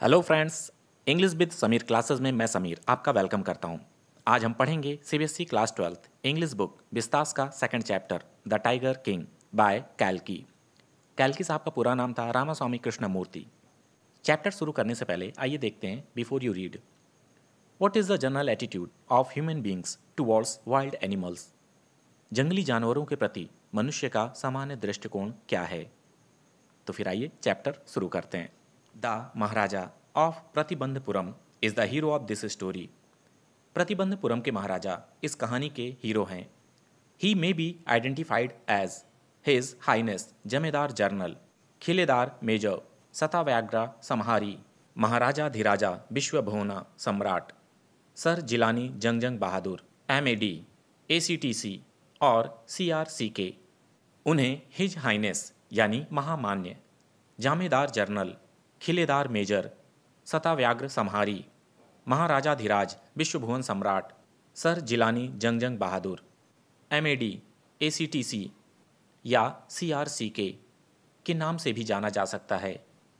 Hello friends, English with Sameer classes में मैं समीर आपका वेलकम करता हूं। आज हम पढ़ेंगे CBSE class 12 English book Vistas का second chapter the tiger king by कैल्की। कैल्की साहब का पूरा नाम था रामास्वामी कृष्णमूर्ति। चैप्टर शुरू करने से पहले आइए देखते हैं before you read what is the general attitude of human beings towards wild animals. जंगली जानवरों के प्रति मनुष्य का सामान्य दृष्टिकोण क्या है। तो फिर आइए चैप्टर शुरू करते हैं। The Maharaja of Pratibandapuram is the hero of this story. Pratibandapuram के महाराजा इस कहानी के हीरो हैं। He may be identified as his highness Jamedar general, Khiledar major, Satavyaghra Samhari, Maharaja Dhiraja Vishwabhuvana Samrat, sir Jilani Jung बहादुर, MAD, ACTC और CRCK। उन्हें हिज हाइनेस यानी महामान्य, Jamedar general, Khiledar major, Satavyaghra Samhari, Maharaja Dhiraj Vishwabhuvan Samrat, sir Jilani Jung बहादुर, MAD, ACTC या CRCK के नाम से भी जाना जा सकता है।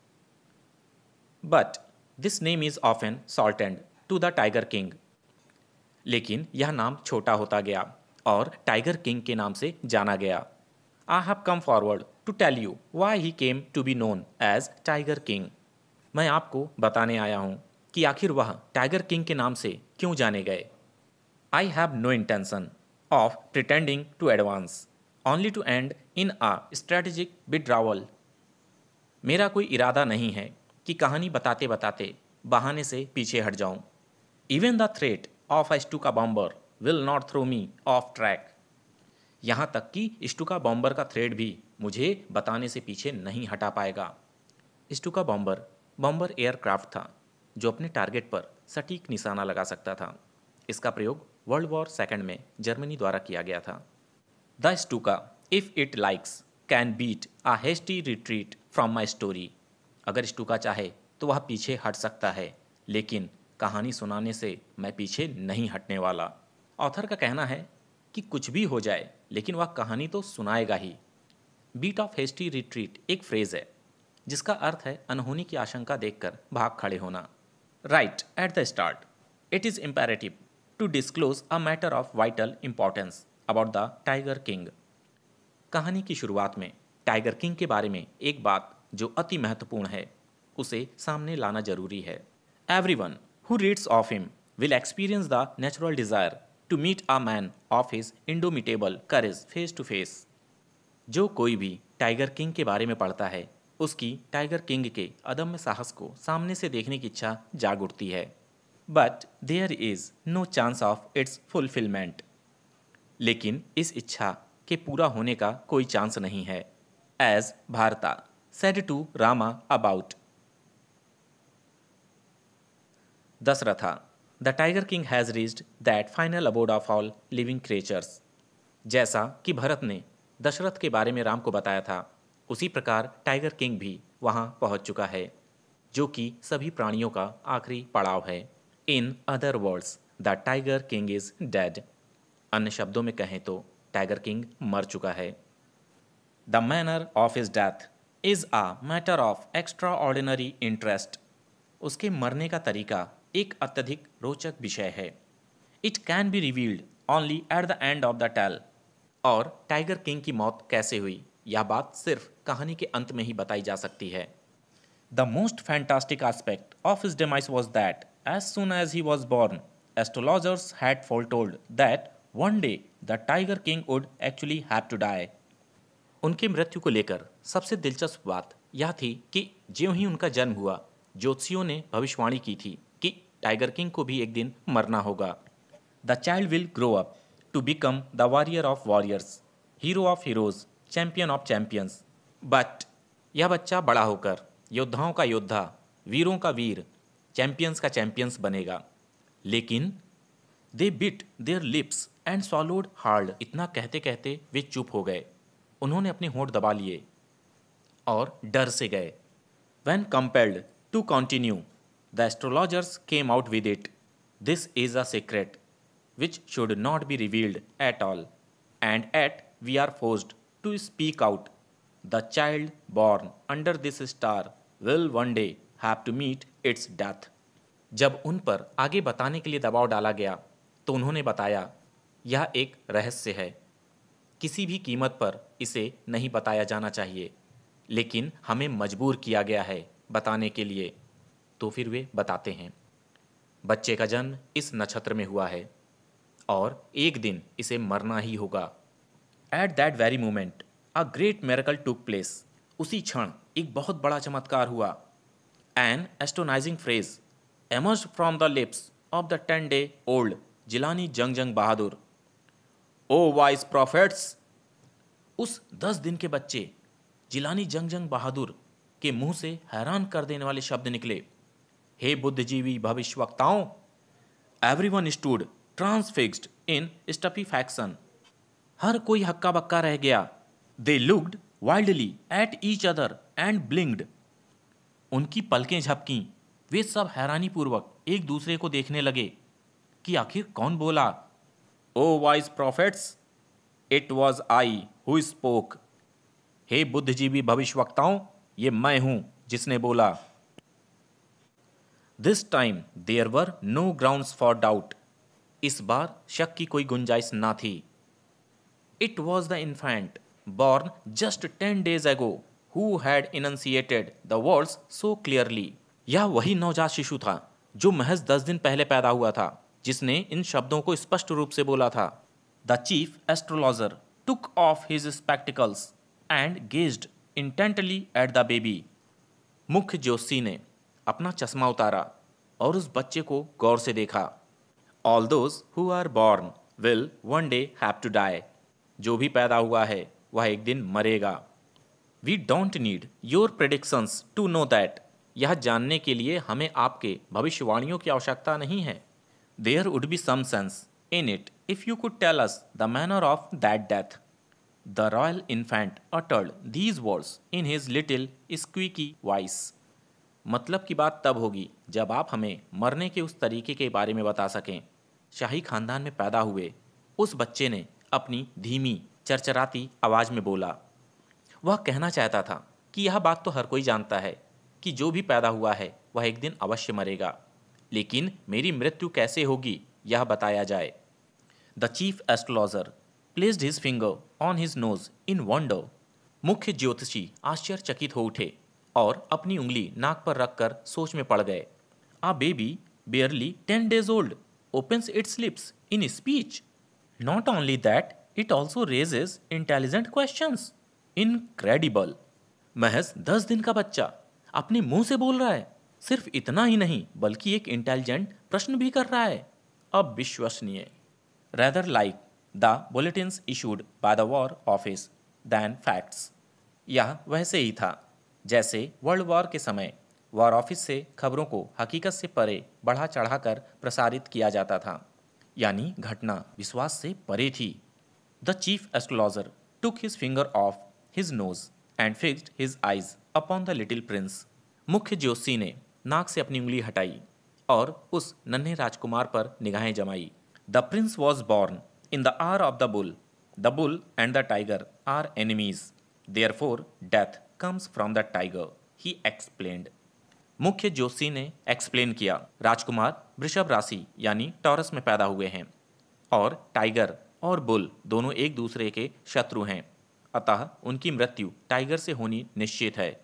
But this name is often shortened to the tiger king. लेकिन यह नाम छोटा होता गया और टाइगर किंग के नाम से जाना गया। I have come forward to tell you why he came to be known as tiger king. मैं आपको बताने आया हूँ कि आखिर वह टाइगर किंग के नाम से क्यों जाने गए। I have no intention of pretending to advance only to end in a strategic withdrawal. मेरा कोई इरादा नहीं है कि कहानी बताते बताते बहाने से पीछे हट जाऊं। Even the threat of a Stuka bomber will not throw me off track. यहाँ तक कि स्टूका बॉम्बर का थ्रेड भी मुझे बताने से पीछे नहीं हटा पाएगा। स्टूका बॉम्बर बॉम्बर एयरक्राफ्ट था जो अपने टारगेट पर सटीक निशाना लगा सकता था। इसका प्रयोग वर्ल्ड वॉर सेकंड में जर्मनी द्वारा किया गया था। The Stuka if it likes can beat a hasty retreat from my story. अगर स्टूका चाहे तो वह पीछे हट सकता है, लेकिन कहानी सुनाने से मैं पीछे नहीं हटने वाला। ऑथर का कहना है कि कुछ भी हो जाए लेकिन वह कहानी तो सुनाएगा ही। बीट ऑफ हेस्टी रिट्रीट एक फ्रेज है जिसका अर्थ है अनहोनी की आशंका देखकर भाग खड़े होना। Right at the start it is imperative to disclose a matter of vital importance about the tiger king. कहानी की शुरुआत में टाइगर किंग के बारे में एक बात जो अति महत्वपूर्ण है उसे सामने लाना जरूरी है। Everyone who reads of him will experience the natural desire to meet a man of his indomitable courage face to face. जो कोई भी टाइगर किंग के बारे में पढ़ता है उसकी टाइगर किंग के अदम्य साहस को सामने से देखने की इच्छा जाग उठती है। But there is no chance of its fulfilment. लेकिन इस इच्छा के पूरा होने का कोई चांस नहीं है। As Bharata said to Rama about Dasaratha, the tiger king has reached that final abode of all living creatures. जैसा कि भरत ने दशरथ के बारे में राम को बताया था, उसी प्रकार टाइगर किंग भी वहां पहुंच चुका है, जो कि सभी प्राणियों का आखिरी पड़ाव है। In other words the tiger king is dead. अन्य शब्दों में कहें तो टाइगर किंग मर चुका है। The manner of his death is a matter of extraordinary interest. उसके मरने का तरीका एक अत्यधिक रोचक विषय है। It can be revealed only at the end of the tale. और टाइगर किंग की मौत कैसे हुई यह बात सिर्फ कहानी के अंत में ही बताई जा सकती है। The most fantastic aspect of his demise was that as soon as he was born, astrologers had foretold that one day the Tiger King would actually have to die. उनकी मृत्यु को लेकर सबसे दिलचस्प बात यह थी कि ज्यों ही उनका जन्म हुआ, ज्योतिषियों ने भविष्यवाणी की थी कि टाइगर किंग को भी एक दिन मरना होगा। The child will grow up to become the warrior of warriors, hero of heroes, champion of champions. But यह बच्चा बड़ा होकर योद्धाओं का योद्धा, वीरों का वीर, चैंपियंस का चैंपियंस बनेगा। लेकिन they bit their lips and swallowed hard. इतना कहते कहते वे चुप हो गए। उन्होंने अपने होंठ दबा लिए और डर से गए। When compelled to continue, the astrologers came out with it. This is a secret which should not be revealed at all, and yet we are forced to speak out. The child born under this star will one day have to meet its death. जब उन पर आगे बताने के लिए दबाव डाला गया तो उन्होंने बताया, यह एक रहस्य है, किसी भी कीमत पर इसे नहीं बताया जाना चाहिए, लेकिन हमें मजबूर किया गया है बताने के लिए। तो फिर वे बताते हैं, बच्चे का जन्म इस नक्षत्र में हुआ है और एक दिन इसे मरना ही होगा। At that very moment a great miracle took place. उसी क्षण एक बहुत बड़ा चमत्कार हुआ। An astonishing phrase emerged from the lips of the 10-day-old Jilani Jung Bahadur. O vice profits. उस 10 दिन के बच्चे जिलानी जंग बहादुर के मुंह से हैरान कर देने वाले शब्द निकले। हे बुद्धिजीवी भविष्यवक्ताओं। Everyone stood transfixed in stupefaction. हर कोई हक्का बक्का रह गया। They looked wildly at each other and blinked. उनकी पलकें झपकीं। वे सब हैरानीपूर्वक एक दूसरे को देखने लगे कि आखिर कौन बोला। O wise prophets, it was I who spoke. हे बुद्धिजीवी भविष्यवक्ताओं, ये मैं हूं जिसने बोला। This time there were no grounds for doubt. इस बार शक की कोई गुंजाइश ना थी। It was the infant born just 10 days ago who had enunciated the words so clearly। यह वही नवजात शिशु था जो महज 10 दिन पहले पैदा हुआ था, जिसने इन शब्दों को स्पष्ट रूप से बोला था। The chief astrologer took off his spectacles and gazed intently at the baby। मुख्य ज्योतिषी ने अपना चश्मा उतारा और उस बच्चे को गौर से देखा। All those who are born will one day have to die। जो भी पैदा हुआ है वह एक दिन मरेगा। We don't need your predictions to know that. यह जानने के लिए हमें आपके भविष्यवाणियों की आवश्यकता नहीं है। There would be some sense in it if you could tell us the manner of that death. The royal infant uttered these words in his little squeaky voice. मतलब की बात तब होगी जब आप हमें मरने के उस तरीके के बारे में बता सकें। शाही खानदान में पैदा हुए उस बच्चे ने अपनी धीमी चरचराती आवाज में बोला। वह कहना चाहता था कि यह बात तो हर कोई जानता है कि जो भी पैदा हुआ है वह एक दिन अवश्य मरेगा, लेकिन मेरी मृत्यु कैसे होगी यह बताया जाए। The chief astrologer placed his finger on his nose in wonder. मुख्य ज्योतिषी आश्चर्यचकित हो उठे और अपनी उंगली नाक पर रखकर सोच में पड़ गए। A baby barely 10 days old opens its lips in speech। Not only that, it also raises intelligent questions। Incredible। महज 10 दिन का बच्चा अपने मुंह से बोल रहा है। सिर्फ इतना ही नहीं बल्कि एक इंटेलिजेंट प्रश्न भी कर रहा है। अविश्वसनीय। Rather like the bulletins issued by the War Office than facts। यह वैसे ही था जैसे वर्ल्ड वॉर के समय वॉर ऑफिस से खबरों को हकीकत से परे बढ़ा चढ़ाकर प्रसारित किया जाता था, यानी घटना विश्वास से परे थी। The chief astrologer took his finger off his nose and fixed his eyes upon the little prince. मुख्य ज्योतिषी ने नाक से अपनी उंगली हटाई और उस नन्हे राजकुमार पर निगाहें जमाई। The prince was born in the hour of the bull. The bull and the tiger are enemies, therefore death comes from the tiger, he explained. मुख्य ज्योतिषी ने एक्सप्लेन किया, राजकुमार वृषभ राशि यानी टॉरस में पैदा हुए हैं और टाइगर और बुल दोनों एक दूसरे के शत्रु हैं, अतः उनकी मृत्यु टाइगर से होनी निश्चित है।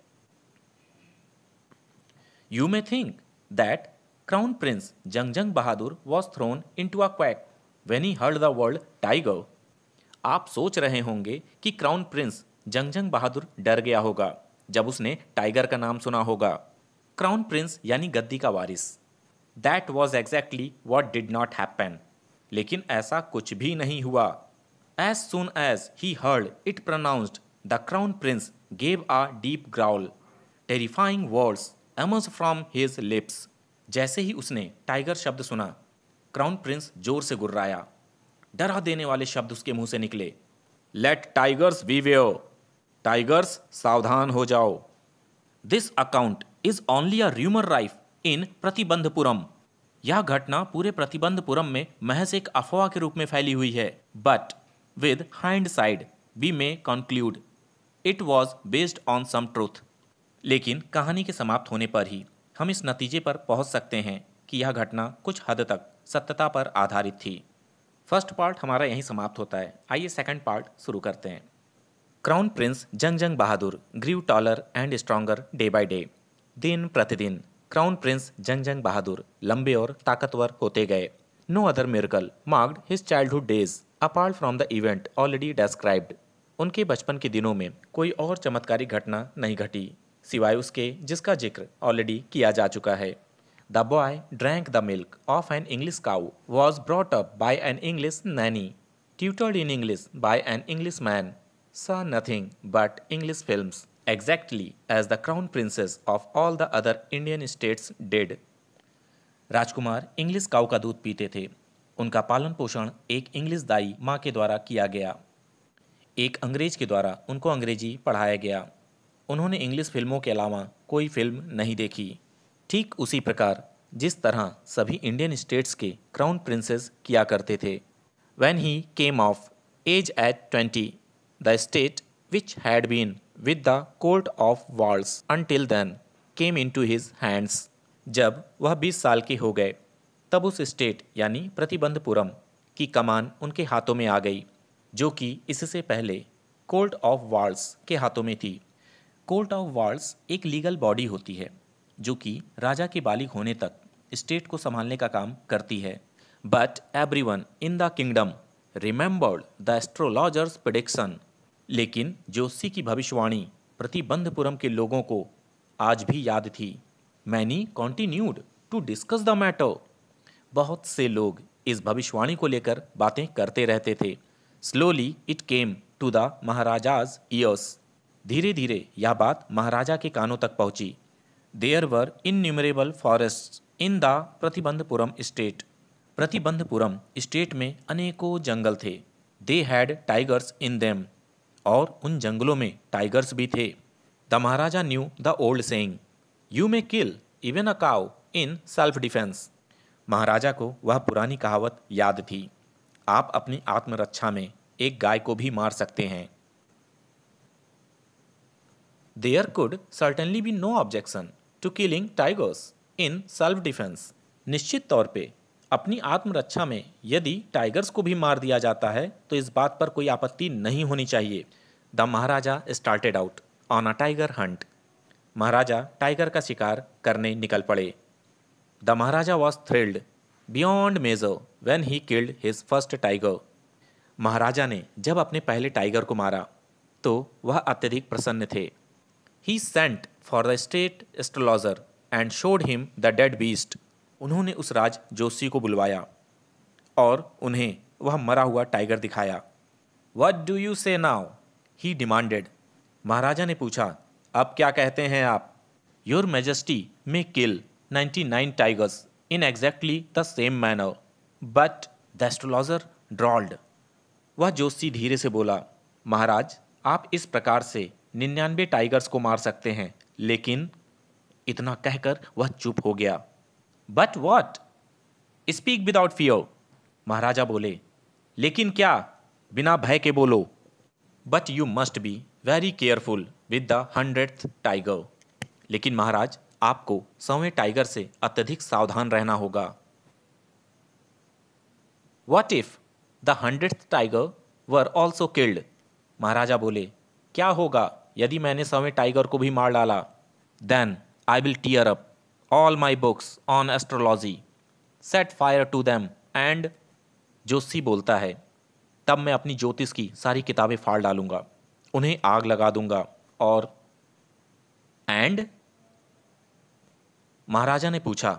You may think that crown prince Jang Bahadur was thrown into a quake when he heard the word tiger. आप सोच रहे होंगे कि क्राउन प्रिंस जंग बहादुर डर गया होगा जब उसने टाइगर का नाम सुना होगा। क्राउन प्रिंस यानी गद्दी का वारिस। That was exactly what did not happen. लेकिन ऐसा कुछ भी नहीं हुआ। As soon as he heard it pronounced, the crown prince gave a deep growl. Terrifying words emerge from his lips. जैसे ही उसने टाइगर शब्द सुना, क्राउन प्रिंस जोर से गुर्राया। डरा देने वाले शब्द उसके मुंह से निकले। Late tigers beware. टाइगर्स सावधान हो जाओ। This account is only a rumour rife in Pratibandapuram. यह घटना पूरे प्रतिबंधपुरम में महज एक अफवाह के रूप में फैली हुई है। But with hindsight we may conclude it was based on some truth. लेकिन कहानी के समाप्त होने पर ही हम इस नतीजे पर पहुंच सकते हैं कि यह घटना कुछ हद तक सत्यता पर आधारित थी। फर्स्ट पार्ट हमारा यहीं समाप्त होता है। आइए सेकंड पार्ट शुरू करते हैं। Crown prince Jang Jang Bahadur grew taller and stronger day by day. दिन प्रतिदिन क्राउन प्रिंस जंग जंग बहादुर लंबे और ताकतवर होते गए। No other miracle marked his childhood days apart from the event already described. उनके बचपन के दिनों में कोई और चमत्कारिक घटना नहीं घटी सिवाय उसके जिसका जिक्र ऑलरेडी किया जा चुका है। The boy drank the milk of an English cow, was brought up by an English nanny, tutored in English by an Englishman, saw nothing but English films, exactly as the crown princes of all the other Indian states did. राजकुमार English cow का दूध पीते थे। उनका पालन पोषण एक English दाई माँ के द्वारा किया गया। एक अंग्रेज के द्वारा उनको अंग्रेजी पढ़ाया गया। उन्होंने इंग्लिश फिल्मों के अलावा कोई फिल्म नहीं देखी। ठीक उसी प्रकार जिस तरह सभी इंडियन स्टेट्स के क्राउन प्रिंसेस किया करते थे। When he came of age at 20, the state which had been with the coat of walls until then came into his hands. जब वह 20 साल के हो गए तब उस स्टेट यानी प्रतिबंधपुरम की कमान उनके हाथों में आ गई, जो कि इससे पहले कोर्ट ऑफ वॉल्स के हाथों में थी। कोर्ट ऑफ वॉल्स एक लीगल बॉडी होती है जो कि राजा के बालिग होने तक स्टेट को संभालने का काम करती है। But everyone in the kingdom remembered the astrologer's prediction. लेकिन जोशी की भविष्यवाणी प्रतिबंधपुरम के लोगों को आज भी याद थी। Many continued to discuss the matter. बहुत से लोग इस भविष्यवाणी को लेकर बातें करते रहते थे। Slowly it came to the महाराजा's ears. धीरे धीरे यह बात महाराजा के कानों तक पहुंची। There were innumerable forests in the Pratibandapuram state. Pratibandapuram state में अनेकों जंगल थे। They had tigers in them, और उन जंगलों में टाइगर्स भी थे। The maharaja knew the old saying, you may kill even a cow in self defence. Maharaja को वह पुरानी कहावत याद थी, आप अपनी आत्मरक्षा में एक गाय को भी मार सकते हैं। There could certainly be no objection to killing tigers in self defence. निश्चित तौर पे अपनी आत्मरक्षा में यदि टाइगर्स को भी मार दिया जाता है तो इस बात पर कोई आपत्ति नहीं होनी चाहिए। The maharaja started out on a tiger hunt. Maharaja tiger का शिकार करने निकल पड़े। The maharaja was thrilled beyond measure when he killed his first tiger. Maharaja ने जब अपने पहले टाइगर को मारा तो वह अत्यधिक प्रसन्न थे। He sent for the state astrologer and showed him the dead beast. उन्होंने उस राज जोशी को बुलवाया और उन्हें वह मरा हुआ टाइगर दिखाया। What do you say now? He demanded. Maharaja ने पूछा, अब क्या कहते हैं आप? Your Majesty may kill 99 tigers in exactly the same manner, but the astrologer drawled. वह जोशी धीरे से बोला, महाराज आप इस प्रकार से 99 टाइगर्स को मार सकते हैं, लेकिन इतना कहकर वह चुप हो गया। But what? Speak without fear. Maharaja बोले, लेकिन क्या? बिना भय के बोलो। But you must be very careful with the 100th tiger. लेकिन महाराज आपको 100वें टाइगर से अत्यधिक सावधान रहना होगा। What if the 100th tiger were also killed? Maharaja बोले, क्या होगा यदि मैंने 100वें टाइगर को भी मार डाला? Then I will tear up all my books on astrology, set fire to them and जोशी बोलता है, तब मैं अपनी ज्योतिष की सारी किताबें फाड़ डालूंगा, उन्हें आग लगा दूंगा और एंड? महाराजा ने पूछा,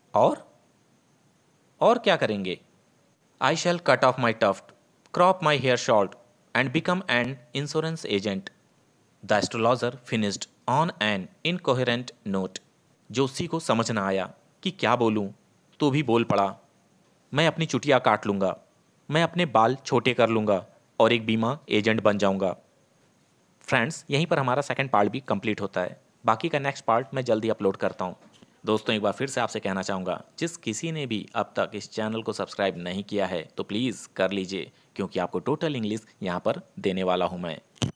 और क्या करेंगे? I shall cut off my tuft, crop my hair short and become an insurance agent. The astrologer finished on an incoherent note. जोशी को समझ न आया कि क्या बोलूं, तो भी बोल पड़ा, मैं अपनी चुटिया काट लूँगा, मैं अपने बाल छोटे कर लूँगा और एक बीमा एजेंट बन जाऊँगा। फ्रेंड्स, यहीं पर हमारा सेकंड पार्ट भी कंप्लीट होता है। बाकी का नेक्स्ट पार्ट मैं जल्दी अपलोड करता हूँ। दोस्तों, एक बार फिर से आपसे कहना चाहूँगा, जिस किसी ने भी अब तक इस चैनल को सब्सक्राइब नहीं किया है तो प्लीज़ कर लीजिए, क्योंकि आपको टोटल इंग्लिश यहाँ पर देने वाला हूँ मैं।